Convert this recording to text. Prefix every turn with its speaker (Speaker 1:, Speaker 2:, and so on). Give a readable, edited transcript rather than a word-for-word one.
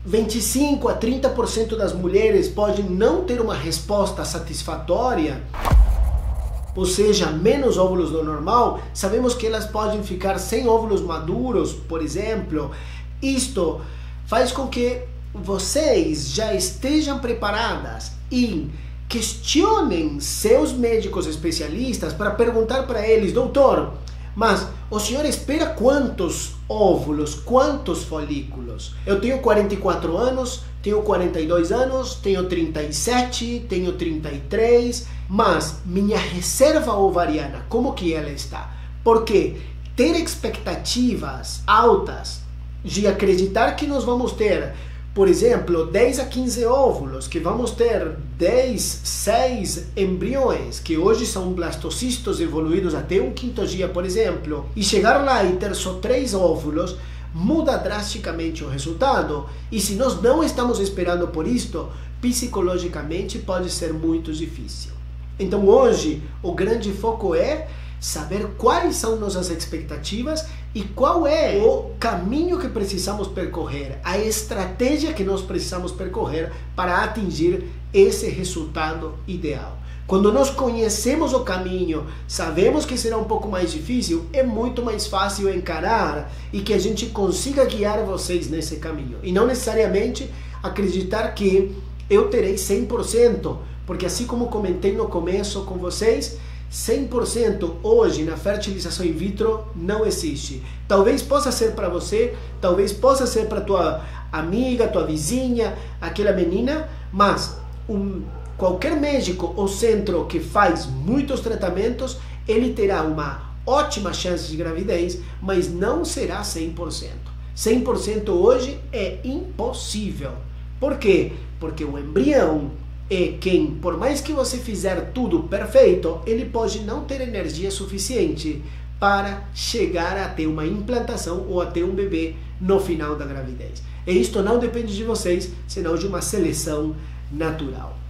Speaker 1: 25 a 30% das mulheres podem não ter uma resposta satisfatória, ou seja, menos óvulos do normal, sabemos que elas podem ficar sem óvulos maduros, por exemplo. Isto faz com que vocês já estejam preparadas e questionem seus médicos especialistas para perguntar para eles: doutor, mas o senhor espera quantos óvulos, quantos folículos? Eu tenho 44 anos, tenho 42 anos, tenho 37, tenho 33, mas minha reserva ovariana, como que ela está? Porque ter expectativas altas de acreditar que nós vamos ter, por exemplo, 10 a 15 óvulos, que vamos ter 10, 6 embriões, que hoje são blastocistos evoluídos até um quinto dia, por exemplo, e chegar lá e ter só 3 óvulos, muda drasticamente o resultado. E se nós não estamos esperando por isto, psicologicamente pode ser muito difícil. Então hoje, o grande foco é saber quais são nossas expectativas e qual é o caminho que precisamos percorrer, a estratégia que nós precisamos percorrer para atingir esse resultado ideal. Quando nós conhecemos o caminho, sabemos que será um pouco mais difícil, é muito mais fácil encarar e que a gente consiga guiar vocês nesse caminho. E não necessariamente acreditar que eu terei 100%, porque assim como comentei no começo com vocês, 100% hoje na fertilização in vitro não existe. Talvez possa ser para você, talvez possa ser para tua amiga, tua vizinha, aquela menina, mas qualquer médico ou centro que faz muitos tratamentos, ele terá uma ótima chance de gravidez, mas não será 100%. 100% hoje é impossível. Por quê? Porque o embrião é quem, por mais que você fizer tudo perfeito, ele pode não ter energia suficiente para chegar até uma implantação ou até um bebê no final da gravidez. E isto não depende de vocês, senão de uma seleção natural.